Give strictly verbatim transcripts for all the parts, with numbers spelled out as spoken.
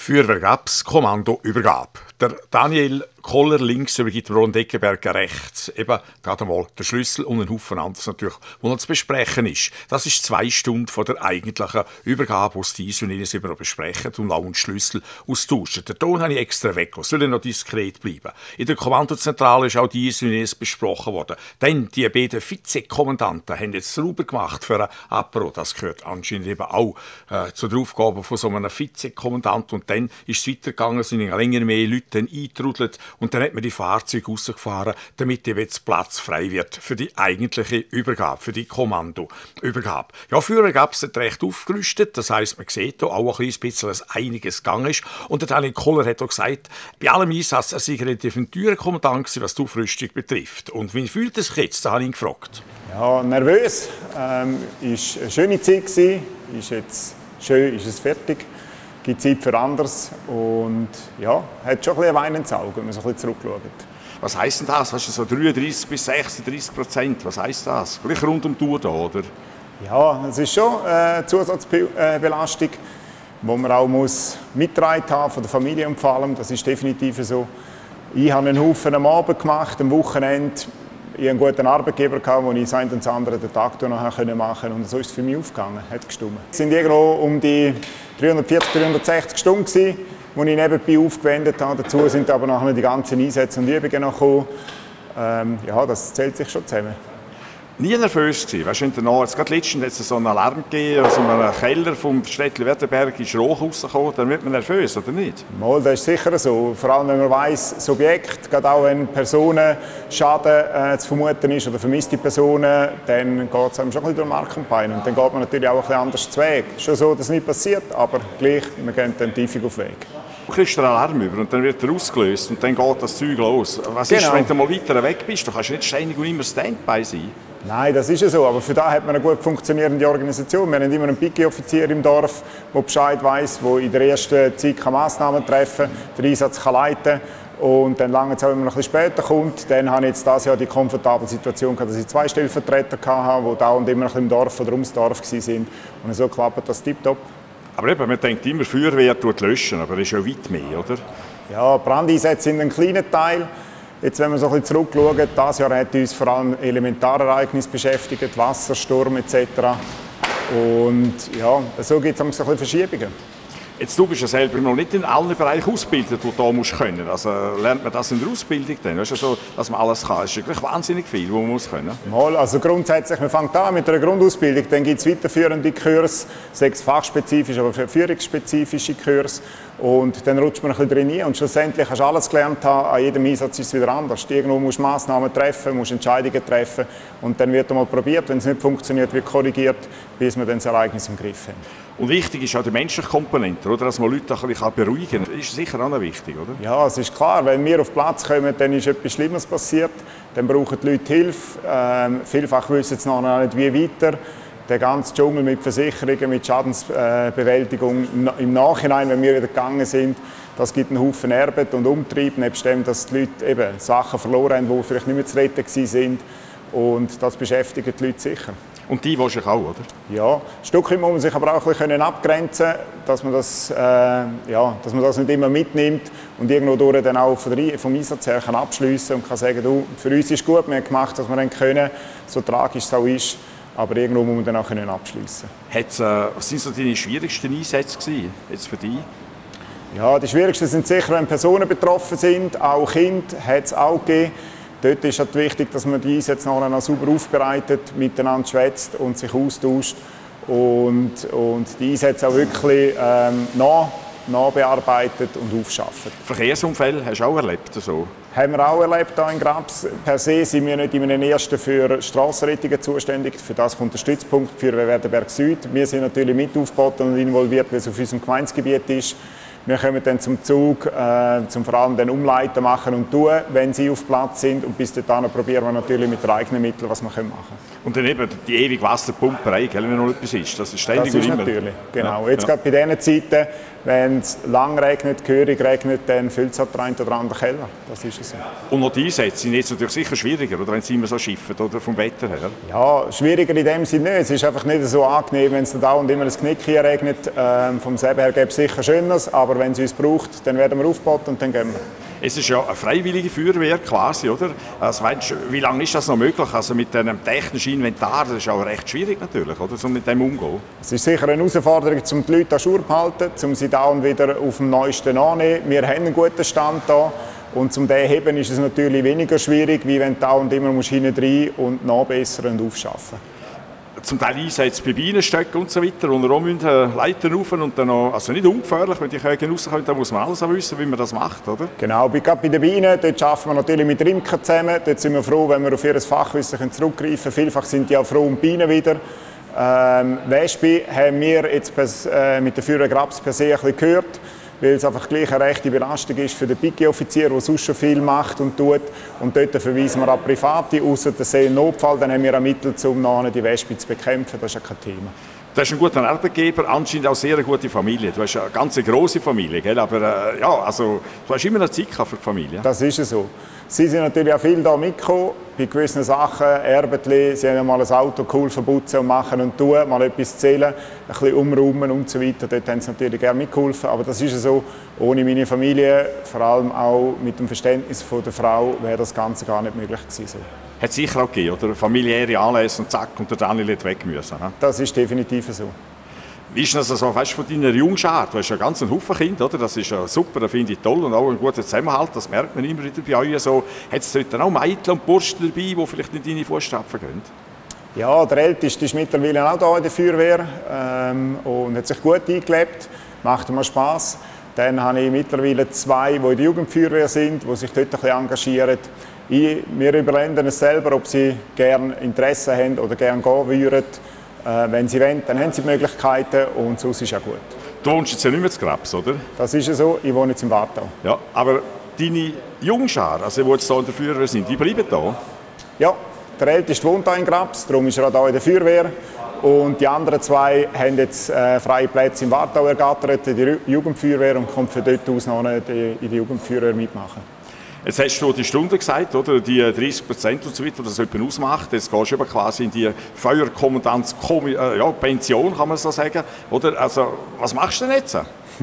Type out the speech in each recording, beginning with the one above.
Feuerwehrgabs Kommandoübergabe. Der Daniel Koller links übergibt Ron Deckenberger rechts. Eben gerade einmal der Schlüssel und ein Haufen anderes natürlich, was noch zu besprechen ist. Das ist zwei Stunden vor der eigentlichen Übergabe, wo die dies und jenes immer noch besprechen und auch einen Schlüssel austauschen. Den Ton habe ich extra weg, soll noch diskret bleiben. In der Kommandozentrale ist auch dies und jenes besprochen worden. Denn die beiden Vizekommandanten haben jetzt sauber gemacht für ein Apero. Das gehört anscheinend eben auch äh, zu der Aufgabe von so einem Vizekommandant. Und dann ist es weitergegangen, sind länger mehr Leute eingetrudelt und dann hat man die Fahrzeuge rausgefahren, damit jetzt Platz frei wird für die eigentliche Übergabe, für die Kommandoübergabe. Ja, früher gab es recht aufgerüstet, das heisst, man sieht hier auch ein bisschen, dass einiges gegangen ist. Und der Daniel Koller hat auch gesagt, bei allem Einsatz, er sei relativ ein teurer Kommandant gewesen, was die Aufrüstung betrifft. Und wie fühlt es sich jetzt? Da habe ich ihn gefragt. Ja, nervös. Ähm, ist eine schöne Zeit gewesen. Ist jetzt schön, ist es fertig. Gibt Zeit für anderes und ja, hat schon ein bisschen Wein ins Auge, wenn man so ein bisschen zurückschaut. Was heisst denn das? Weißt du, so dreiunddreißig bis sechsunddreißig Prozent, was heisst das? Gleich rund um die Uhr da, oder? Ja, es ist schon eine Zusatzbelastung, die man auch muss mitgetragen haben von der Familie und vor allem. Das ist definitiv so. Ich habe einen Haufen am Abend gemacht, am Wochenende. Ich hatte einen guten Arbeitgeber, wo ich das eine und das andere den Tag noch machen konnte. Und so ist es für mich aufgegangen, hat gestimmt. Es waren irgendwo um die dreihundertvierzig, dreihundertsechzig Stunden, die ich nebenbei aufgewendet habe. Dazu sind aber nachher die ganzen Einsätze und Übungen noch gekommen. Ähm, ja, das zählt sich schon zusammen. Nie nervös gewesen. Weißt du, danach, jetzt gerade letztens hat es so einen Alarm gegeben, also in einem Keller vom Städtchen Wetterberg ist Rauch rausgekommen, dann wird man nervös, oder nicht? Mal, das ist sicher so. Vor allem, wenn man weiss, das Objekt, gerade auch wenn Personenschaden äh, zu vermuten ist oder vermisste Personen, dann geht es einem schon ein bisschen durch Mark und Bein. Und dann geht man natürlich auch ein bisschen anders zu Weg. Schon so, dass es nicht passiert, aber gleich, wir gehen dann tiefig auf den Weg. Du kriegst den Alarm über und dann wird er ausgelöst und dann geht das Zeug los. Was genau. ist, wenn du mal weiter weg bist? Du kannst nicht ständig und immer Standby sein. Nein, das ist ja so. Aber für das hat man eine gut funktionierende Organisation. Wir haben immer einen Piki-Offizier im Dorf, der Bescheid weiss, der in der ersten Zeit Massnahmen treffen kann, den Einsatz kann leiten kann. Und dann lange Zeit, wenn man ein bisschen später kommt, dann habe ich jetzt dieses Jahr die komfortable Situation gehabt, dass ich zwei Stellvertreter hatte, die da und immer ein bisschen im Dorf oder ums Dorf waren. Und so klappt das tipptopp. Aber eben, man denkt immer, Feuerwehr tut löschen, aber das ist ja weit mehr, oder? Ja, Brandeinsätze sind ein kleiner Teil. Jetzt, wenn wir so ein bisschen zurückschauen, dieses Jahr hat uns vor allem Elementarereignisse beschäftigt, Wasser, Sturm et cetera. Und ja, so gibt es ein bisschen Verschiebungen. Jetzt, du bist ja selber noch nicht in allen Bereichen ausgebildet, die du da musst können. Also lernt man das in der Ausbildung dann? Weißt du, so, dass man alles kann? Das ist wirklich wahnsinnig viel, was man muss können. Mal, also grundsätzlich, man fängt an mit einer Grundausbildung, dann gibt es weiterführende Kurse, sechs fachspezifische, aber führungsspezifische Kurse. Und dann rutscht man ein bisschen drin rein und schlussendlich hast du alles gelernt haben, an jedem Einsatz ist es wieder anders. Irgendwo musst du Massnahmen treffen, musst Entscheidungen treffen und dann wird einmal probiert, wenn es nicht funktioniert, wird korrigiert, bis wir dann das Ereignis im Griff haben. Und wichtig ist auch die menschliche Komponente, oder? Dass man Leute ein bisschen beruhigen kann. Das ist sicher auch noch wichtig, oder? Ja, es ist klar, wenn wir auf Platz kommen, dann ist etwas Schlimmes passiert, dann brauchen die Leute Hilfe. Ähm, vielfach wissen sie noch nicht, wie weiter. Der ganze Dschungel mit Versicherungen, mit Schadensbewältigung im Nachhinein, wenn wir wieder gegangen sind, das gibt einen Haufen Arbeit und Umtrieb, nebst dem, dass die Leute eben Sachen verloren haben, die vielleicht nicht mehr zu retten waren. Und das beschäftigt die Leute sicher. Und die willst du auch, oder? Ja, ein Stück weit muss man sich aber auch ein bisschen abgrenzen, dass man das, äh, ja, dass man das nicht immer mitnimmt und irgendwo durch dann auch vom Einsatz her kann abschliessen und kann sagen, du, für uns ist gut, wir haben gemacht, was wir dann können, so tragisch es auch ist. Aber irgendwo muss man dann auch abschliessen. Äh, was waren so deine schwierigsten Einsätze gewesen, jetzt für dich? Ja, die schwierigsten sind sicher, wenn Personen betroffen sind, auch Kinder hat es auch gegeben. Dort ist halt wichtig, dass man die Einsätze nachher noch sauber aufbereitet, miteinander schwätzt und sich austauscht und, und die Einsätze auch wirklich ähm, nach, nachbearbeitet und aufschafft. Verkehrsunfälle hast du auch erlebt? So? Haben wir auch erlebt hier in Grabs. Per se sind wir nicht in einem ersten für Strassenrettungen zuständig. Für das kommt der Stützpunkt für Werdenberg Süd. Wir sind natürlich mit aufgeboten und involviert, weil es auf unserem Gemeindegebiet ist. Wir kommen dann zum Zug, äh, zum vor allem den Umleiten machen und tun, wenn sie auf Platz sind. Und bis dahin probieren wir natürlich mit den eigenen Mitteln, was wir machen können. Und dann eben die ewige Wasserpumperei, wenn noch etwas ist. Das ist ständig das ist immer. Natürlich, genau. Ja, Jetzt ja. gerade bei diesen Zeiten Wenn es lang regnet, gehörig regnet, dann füllt es halt der eine oder andere Keller. Das ist es so. Und noch die Einsätze sind jetzt natürlich sicher schwieriger, oder, wenn sie immer so schiffen, oder vom Wetter her? Ja, schwieriger in dem Sinne nicht. Es ist einfach nicht so angenehm, wenn es da und immer das Knick hier regnet. Ähm, vom Seben her gäbe es sicher Schöneres, aber wenn es uns braucht, dann werden wir aufgebaut und dann gehen wir. Es ist ja eine freiwillige Feuerwehr quasi, oder? Also, weißt, wie lange ist das noch möglich? Also mit einem technischen Inventar, das ist auch recht schwierig natürlich, oder? So mit dem umgehen. Es ist sicher eine Herausforderung, um die Leute an Schur zu halten, um sie da und wieder auf dem Neuesten anzunehmen. Wir haben einen guten Stand da und zum den heben ist es natürlich weniger schwierig, wie wenn du da und immer hinten rein und nachbessern und aufschaffen. Zum Teil Einsätze bei Bienenstöcken und so weiter, und auch müssen Leiter rauf und dann noch, also nicht ungefährlich, wenn die Köche rauskommen, da muss man alles wissen, wie man das macht, oder? Genau, gerade bei den Bienen, dort arbeiten wir natürlich mit Imkern zusammen, dort sind wir froh, wenn wir auf ihr Fachwissen zurückgreifen können. Vielfach sind die auch froh um Bienen wieder. Ähm, Wespen haben wir jetzt äh, mit der Feuerwehr Grabs per se ein bisschen gehört, weil es einfach gleich eine rechte Belastung ist für den Piki-Offizier, der sonst schon viel macht und tut. Und dort verweisen wir an Private, außer der See Notfall, dann haben wir ein Mittel, um nachher die Wespen zu bekämpfen, das ist ja kein Thema. Du hast einen guten Arbeitgeber, anscheinend auch sehr eine gute Familie. Du hast eine ganz grosse Familie, gell? Aber äh, ja, also, du hast immer eine Zeit für die Familie. Das ist so. Sie sind natürlich auch viel da mitgekommen, bei gewissen Sachen, Erbetli, sie haben mal ein Auto cool verputzen und machen und tun, mal etwas zählen, ein bisschen umräumen und so weiter. Dort haben sie natürlich gerne mitgeholfen, aber das ist so, ohne meine Familie, vor allem auch mit dem Verständnis von der Frau, wäre das Ganze gar nicht möglich gewesen. Hat es sicher auch gegeben, oder? Familiäre Anlässe und zack, und der Daniel hat weg müssen. He? Das ist definitiv so. Wie ist das also, weißt, von deiner Jungschar? Du hast ja ganz einen Haufen Kinder, oder? Das ist ja super, das finde ich toll und auch ein guter Zusammenhalt, das merkt man immer wieder bei euch so. Hat es dort auch Mädchen und Burschen dabei, die vielleicht nicht in deine Fußstapfen gehen? Ja, der Älteste ist mittlerweile auch hier in der Feuerwehr ähm, und hat sich gut eingelebt, macht immer Spass. Dann habe ich mittlerweile zwei, die in der Jugendfeuerwehr sind, die sich dort ein bisschen engagieren. Ich, wir überlegen es selber, ob sie gerne Interesse haben oder gerne gehen würden. Äh, wenn sie wollen, dann haben sie die Möglichkeiten und sonst ist ja gut. Du wohnst jetzt ja nicht mehr zu Grabs, oder? Das ist ja so, ich wohne jetzt im Wartau. Ja, aber deine Jungschar, also die jetzt hier in der Feuerwehr sind, die bleiben hier? Ja, der Älteste wohnt hier in Grabs, darum ist er auch hier in der Feuerwehr. Und die anderen zwei haben jetzt äh, freie Plätze im Wartau ergattert, in der Jugendfeuerwehr, und kommen von dort aus noch in die Jugendfeuerwehr mitmachen. Jetzt hast du die Stunde gesagt, oder? Die dreißig Prozent und so weiter, das jemand ausmacht. Jetzt gehst du eben quasi in die Feuerkommandanz-Pension, kann man so sagen. Oder? Also, was machst du denn jetzt?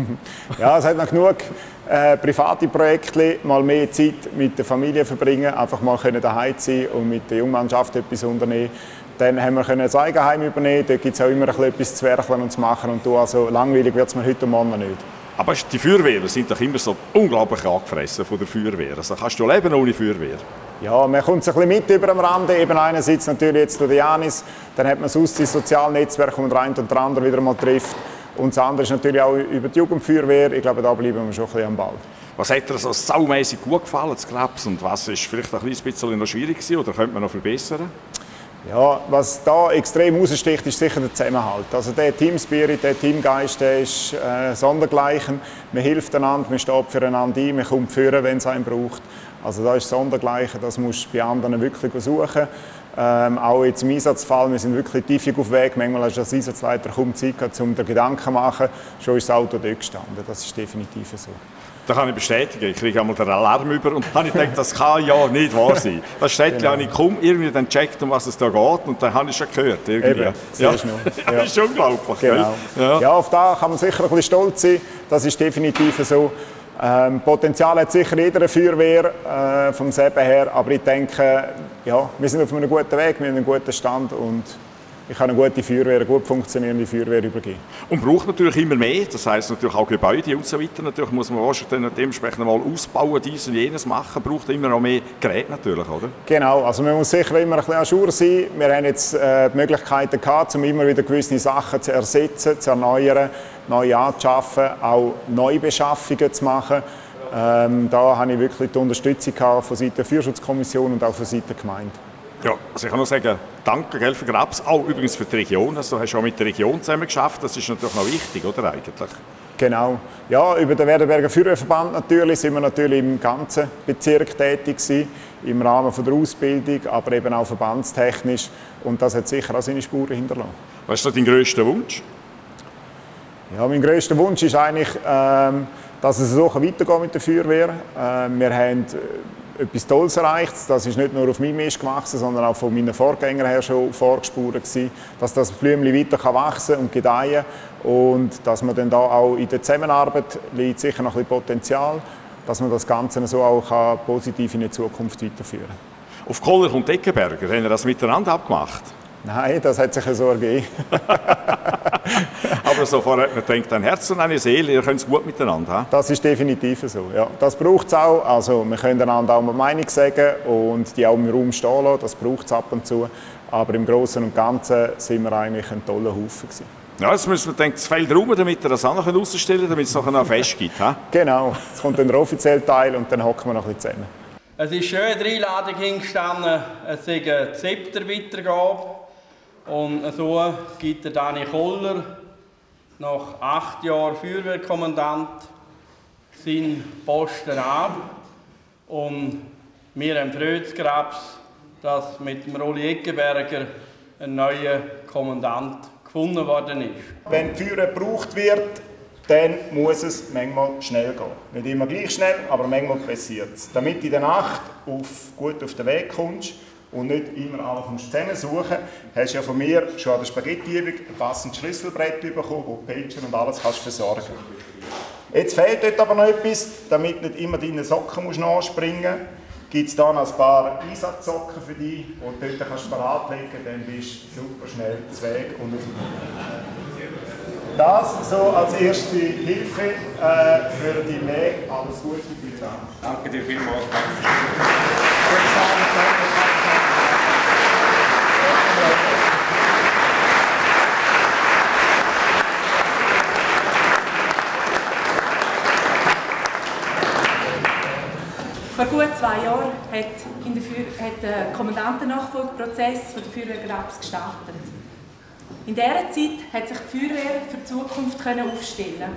Ja, es hat noch genug äh, private Projekte, mal mehr Zeit mit der Familie verbringen, einfach mal daheim sein und mit der Jungmannschaft etwas unternehmen. Dann haben wir ein Eigenheim übernehmen, dort gibt es auch immer etwas zu werkeln und zu machen. Und also langweilig wird es mir heute und morgen nicht. Aber die Feuerwehren sind doch immer so unglaublich angefressen von der Feuerwehr. Also kannst du leben ohne Feuerwehr? Ja, man kommt ein bisschen mit über am Rande. Eben einerseits natürlich jetzt durch Janis, dann hat man sonst das soziale Netzwerk, wo man den einen und den anderen wieder mal trifft. Und das andere ist natürlich auch über die Jugendfeuerwehr. Ich glaube, da bleiben wir schon ein bisschen am Ball. Was hat dir so saumässig gut gefallen, das Grabs? Und was ist vielleicht ein bisschen noch schwierig gewesen oder könnte man noch verbessern? Ja, was da extrem heraussticht, ist sicher der Zusammenhalt. Also der Teamspirit, der Teamgeist, der ist äh, sondergleichen. Man hilft einander, man steht füreinander ein, man kommt führen, wenn es einen braucht. Also da ist sondergleichen, das musst du bei anderen wirklich suchen. Ähm, auch jetzt im Einsatzfall, wir sind wirklich tief auf Weg. Manchmal hast du als Einsatzleiter kaum Zeit gehabt, um dir Gedanken zu machen. Schon ist das Auto dort gestanden. Das ist definitiv so. Das kann ich bestätigen. Ich kriege einmal den Alarm über und dann habe ich gedacht, das kann ja nicht wahr sein. Das Städtchen genau. habe ich kaum irgendwie dann gecheckt, um was es da geht, und dann habe ich schon gehört. Irgendwie. Eben, ja. Ja. Ja. Das ist unglaublich. Genau. Ja. Ja, auf das kann man sicher ein bisschen stolz sein. Das ist definitiv so. Ähm, Potenzial hat sicher jede Feuerwehr äh, vom Seben her, aber ich denke, ja, wir sind auf einem guten Weg, wir haben einen guten Stand und ich kann eine gute Feuerwehr, eine gut funktionierende Feuerwehr übergeben. Und braucht natürlich immer mehr, das heisst natürlich auch Gebäude und so weiter. Natürlich muss man wahrscheinlich dementsprechend mal ausbauen, dies und jenes machen, braucht immer auch mehr Geräte natürlich, oder? Genau, also man muss sicher immer ein bisschen à jour sein. Wir haben jetzt äh, die Möglichkeiten gehabt, um immer wieder gewisse Sachen zu ersetzen, zu erneuern, neu anzuschaffen, auch Neubeschaffungen zu machen. Ähm, da habe ich wirklich die Unterstützung gehabt von Seiten der Feuerschutzkommission und auch von Seiten der Gemeinde. Ja, also ich kann nur sagen, danke gell, für Grabs, auch übrigens für die Region. Also, du hast auch mit der Region zusammen geschafft, das ist natürlich noch wichtig, oder eigentlich? Genau. Ja, über den Werdenberger Feuerwehrverband natürlich sind wir natürlich im ganzen Bezirk tätig gewesen, im Rahmen von der Ausbildung, aber eben auch verbandstechnisch. Und das hat sicher auch seine Spuren hinterlassen. Was ist dein grösster Wunsch? Ja, mein grösster Wunsch ist eigentlich, ähm, dass es so weitergeht mit der Feuerwehr. Äh, wir haben etwas Tolles erreicht. Das ist nicht nur auf meinem Mist gewachsen, sondern auch von meinen Vorgängern her schon vorgespurt gewesen, dass das Blümchen weiter wachsen und gedeihen kann. Und dass man dann da auch in der Zusammenarbeit liegt sicher noch ein bisschen Potenzial, dass man das Ganze so auch kann positiv in die Zukunft weiterführen kann. Auf Koller und Eckenberger, haben Sie das miteinander abgemacht? Nein, das hat sich so ergeben. Aber sofort hat man denkt, ein Herz und eine Seele, ihr könnt es gut miteinander haben. Das ist definitiv so. Ja. Das braucht es auch. Also, wir können einander auch mal Meinung sagen und die auch im Raum stehen lassen. Das braucht es ab und zu. Aber im Großen und Ganzen sind wir eigentlich ein toller Haufen gewesen. Ja, jetzt müssen wir denken, es fehlt Raum, damit wir das auch noch ausstellen können, damit es noch ein Fest gibt. He? Genau. Jetzt kommt dann der offizielle Teil und dann hocken wir noch ein bisschen zusammen. Es ist schön, die Einladung hingestanden, es sei eine Zepterweitergabe. Und so gibt der Dani Koller nach acht Jahren Feuerwehrkommandant seinen Posten ab. Und wir haben Freude, dass mit dem Rolli Eckenberger ein neuer Kommandant gefunden worden ist. Wenn die Feuerwehr gebraucht wird, dann muss es manchmal schnell gehen. Nicht immer gleich schnell, aber manchmal passiert es. Damit du in der Nacht auf, gut auf den Weg kommst und nicht immer alles zusammensuchen musst, hast du ja von mir schon an der Spaghetti-Übung ein passendes Schlüsselbrett bekommen, wo du Pager und alles kannst versorgen kannst. Jetzt fehlt dort aber noch etwas, damit nicht immer deine Socken musst nachspringen musst. Gibt es hier noch ein paar Einsatzsocken für dich, die du dort kannst parat legen kannst, dann bist du super schnell zu Weg und auf das so als erste Hilfe äh, für deinen Weg. Alles Gute, vielen Dank. Danke dir vielmals. Vor gut zwei Jahren hat, in der Feuer, hat der Kommandantennachfolgeprozess der Feuerwehr Grabs gestartet. In dieser Zeit hat sich die Feuerwehr für die Zukunft aufstellen.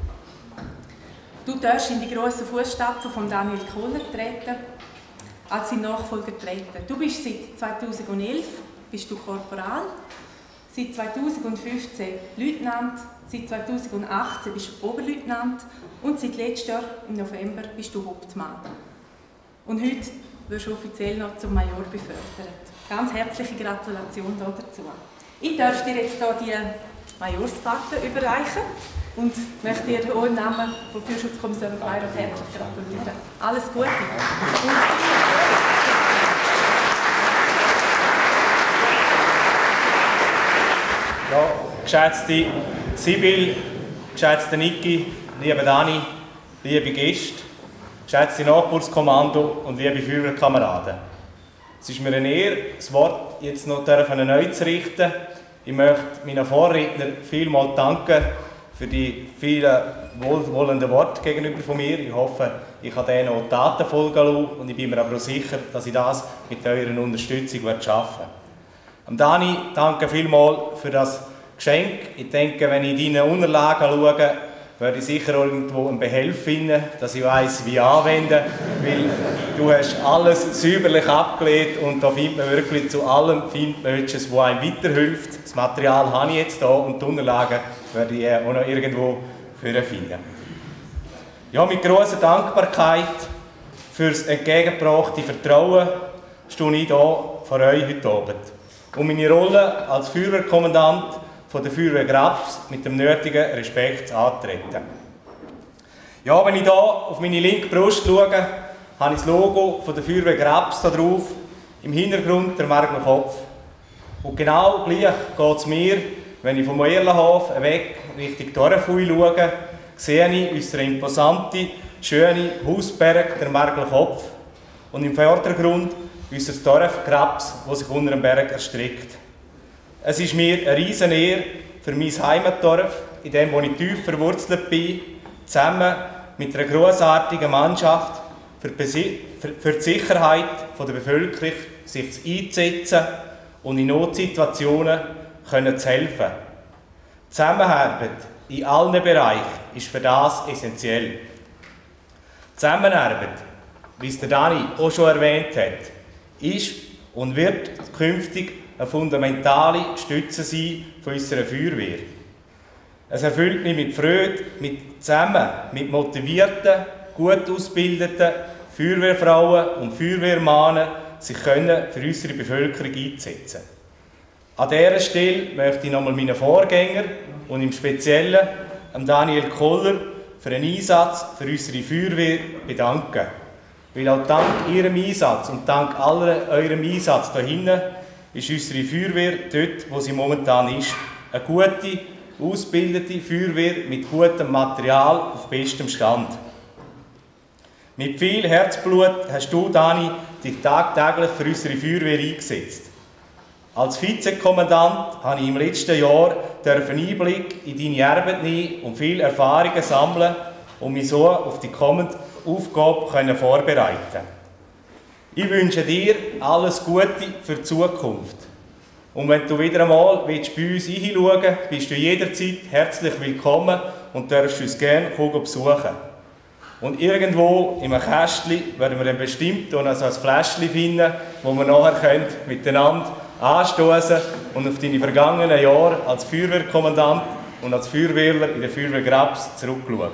Du darfst in die grossen Fußstapfen von Daniel Koller treten, als sein Nachfolger treten. Du bist seit zweitausendelf bist du Korporal, seit zweitausendfünfzehn Leutnant, seit zweitausendachtzehn bist du Oberleutnant und seit letztem Jahr im November bist du Hauptmann. Und heute wirst du offiziell noch zum Major befördert. Ganz herzliche Gratulation dazu. Ich darf dir jetzt hier die Majorspatte überreichen und möchte dir auch im Namen der Feuerschutzkommission Beirat herzlich gratulieren. Alles Gute! Ja, geschätzte Sibyl, geschätzte Niki, liebe Dani, liebe Gäste, geschätzte Nachbarskommando und liebe Feuerwehrkameraden. Es ist mir eine Ehre, das Wort jetzt noch neu zu richten. Ich möchte meinen Vorrednern vielmals danken für die vielen wohlwollenden Worte gegenüber von mir. Ich hoffe, ich kann denen auch Taten folgen lassen und ich bin mir aber auch sicher, dass ich das mit eurer Unterstützung schaffen werde. Dani, danke vielmals für das Geschenk. Ich denke, wenn ich deine Unterlagen schaue, werde ich sicher irgendwo einen Behelf finden, dass ich weiss, wie anwenden, weil du hast alles säuberlich abgelegt und da findet man wirklich zu allem findet man etwas, das einem weiterhilft. Das Material habe ich jetzt hier und die Unterlagen werde ich auch noch irgendwo finden. Ja, mit grosser Dankbarkeit für das entgegengebrachte Vertrauen stehe ich hier vor euch heute Abend, um meine Rolle als Feuerwehrkommandant von der Feuerwehr Grabs mit dem nötigen Respekt antreten. Ja, wenn ich hier auf meine linke Brust schaue, habe ich das Logo von der Feuerwehr Grabs da drauf, im Hintergrund der Mergelkopf. Und genau gleich geht es mir, wenn ich vom Erlenhof weg Richtung Dorfui schaue, sehe ich unseren imposanten, schönen Hausberg, der Mergelkopf, und im Vordergrund unser Dorf Grabs, das sich unter dem Berg erstreckt. Es ist mir eine riesen Ehre für mein Heimatdorf, in dem wo ich tief verwurzelt bin, zusammen mit einer grossartigen Mannschaft für die, für die Sicherheit der Bevölkerung sich einzusetzen und in Notsituationen können zu helfen. Die Zusammenarbeit in allen Bereichen ist für das essentiell. Die Zusammenarbeit, wie es der Dani auch schon erwähnt hat, ist und wird künftig eine fundamentale Stütze sein von unserer Feuerwehr. Es erfüllt mich mit Freude, mit zusammen mit motivierten, gut ausgebildeten Feuerwehrfrauen und Feuerwehrmannen sich können für unsere Bevölkerung einzusetzen. An dieser Stelle möchte ich nochmal meinen Vorgänger und im Speziellen Daniel Koller für den Einsatz für unsere Feuerwehr bedanken. Weil auch dank Ihrem Einsatz und dank aller eurem Einsatz hier hinten ist unsere Feuerwehr dort, wo sie momentan ist, eine gute, ausgebildete Feuerwehr mit gutem Material auf bestem Stand. Mit viel Herzblut hast du, Dani, dich tagtäglich für unsere Feuerwehr eingesetzt. Als Vizekommandant habe ich im letzten Jahr einen Einblick in deine Arbeit nehmen und viele Erfahrungen sammeln, um mich so auf die kommende Aufgabe vorbereiten. Ich wünsche dir alles Gute für die Zukunft. Und wenn du wieder einmal bei uns hineinschauen willst, bist du jederzeit herzlich willkommen und darfst uns gerne besuchen. Und irgendwo in einem Kästchen werden wir dann bestimmt so ein Fläschchen finden, wo wir nachher miteinander anstoßen und auf deine vergangenen Jahre als Feuerwehrkommandant und als Feuerwehrler in der Feuerwehr Grabs zurückschauen.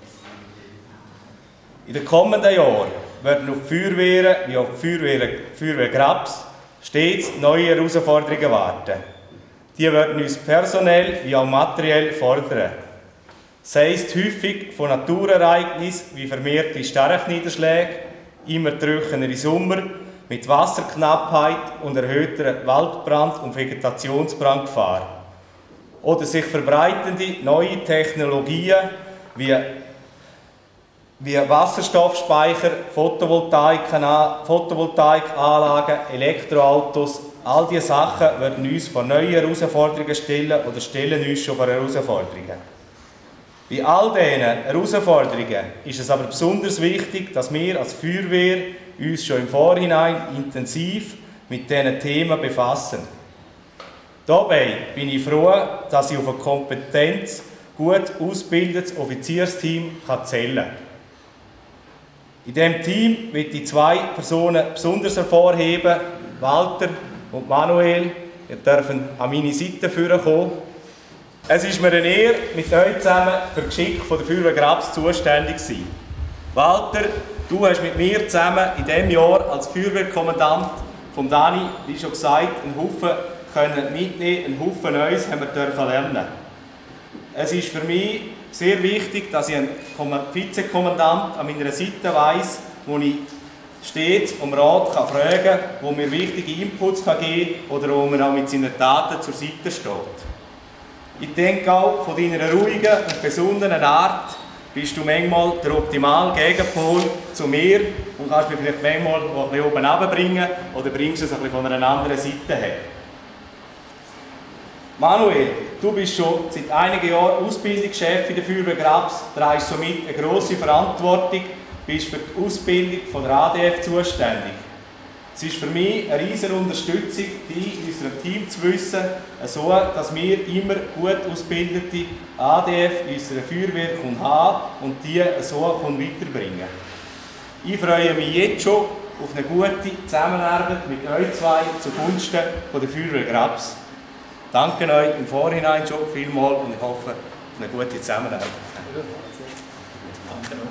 In den kommenden Jahren werden auf die Feuerwehren wie auf die Feuerwehr, Feuerwehr Grabs stets neue Herausforderungen warten. Die werden uns personell wie auch materiell fordern. Sei es häufig von Naturereignissen wie vermehrte Starkniederschläge, immer trockenere Sommer mit Wasserknappheit und erhöhter Waldbrand- und Vegetationsbrandgefahr. Oder sich verbreitende neue Technologien wie, wie Wasserstoffspeicher, Photovoltaikanlagen, Photovoltaikanlagen, Elektroautos. All diese Sachen werden uns vor neue Herausforderungen stellen oder stellen uns schon vor Herausforderungen. Bei all diesen Herausforderungen ist es aber besonders wichtig, dass wir als Feuerwehr uns schon im Vorhinein intensiv mit diesen Themen befassen. Dabei bin ich froh, dass ich auf ein kompetent, gut ausgebildetes Offiziersteam zählen kann. In diesem Team möchte ich zwei Personen besonders hervorheben, Walter und Manuel. Ihr dürft an meine Seite kommen. Es ist mir eine Ehre, mit euch zusammen für das Geschick der Feuerwehr Grabs zuständig zu sein. Walter, du hast mit mir zusammen in diesem Jahr als Feuerwehrkommandant von Dani, wie schon gesagt, einen Haufen können mitnehmen, einen Haufen Neues haben wir dürfen lernen. Es ist für mich sehr wichtig, dass ich einen Vizekommandant an meiner Seite weiss, wo ich stets um Rat kann fragen kann, wo mir wichtige Inputs kann geben kann oder wo mir auch mit seinen Taten zur Seite steht. Ich denke auch, von deiner ruhigen und besonderen Art bist du manchmal der optimale Gegenpol zu mir und kannst mich vielleicht manchmal ein bisschen oben runterbringen oder bringst es ein bisschen von einer anderen Seite her. Manuel, du bist schon seit einigen Jahren Ausbildungschef in der Feuerwehr Grabs, trägst somit eine grosse Verantwortung, bist für die Ausbildung von der A D F zuständig. Es ist für mich eine riesige Unterstützung, dich in unserem Team zu wissen, so dass wir immer gut ausgebildete A D F in unserer Feuerwehr haben und die so weiterbringen. Ich freue mich jetzt schon auf eine gute Zusammenarbeit mit euch zwei zugunsten der Feuerwehr Grabs. Danke euch im Vorhinein schon vielmals und ich hoffe auf eine gute Zusammenarbeit. Danke.